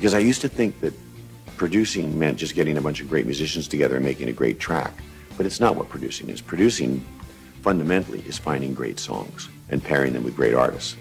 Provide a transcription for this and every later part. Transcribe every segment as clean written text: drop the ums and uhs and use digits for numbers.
Because I used to think that producing meant just getting a bunch of great musicians together and making a great track. But it's not what producing is. Producing, fundamentally, is finding great songs and pairing them with great artists.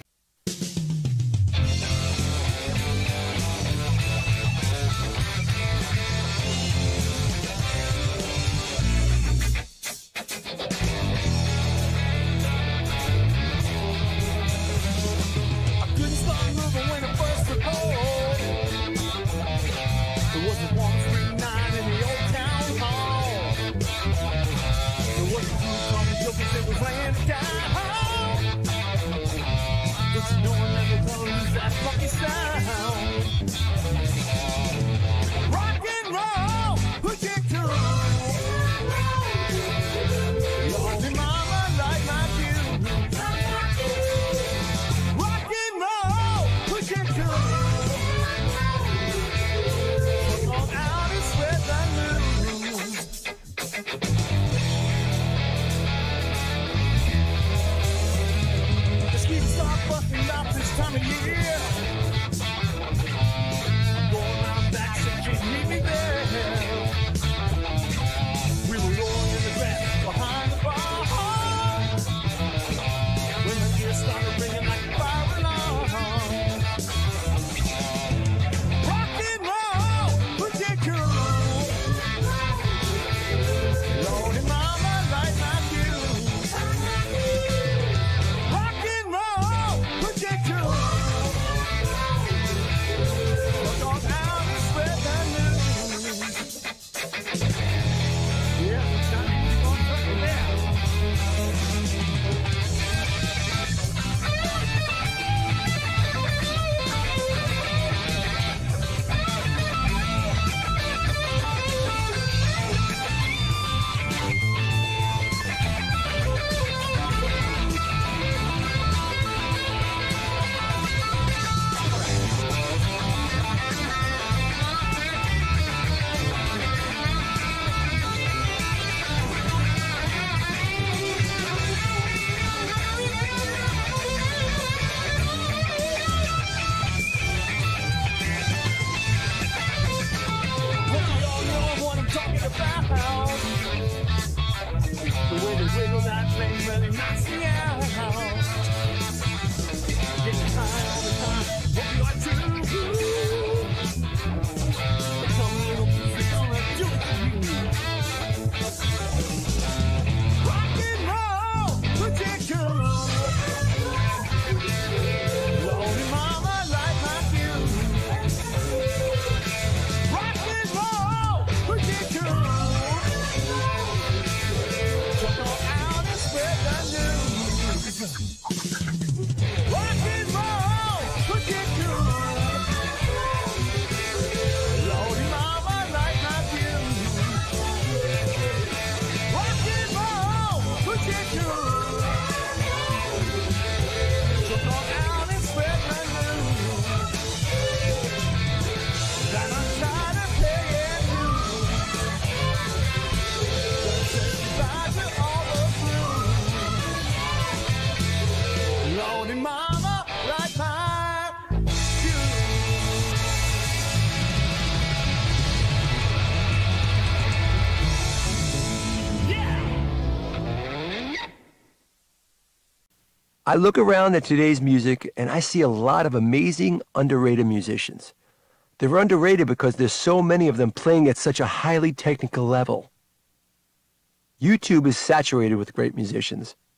I look around at today's music and I see a lot of amazing, underrated musicians. They're underrated because there's so many of them playing at such a highly technical level. YouTube is saturated with great musicians,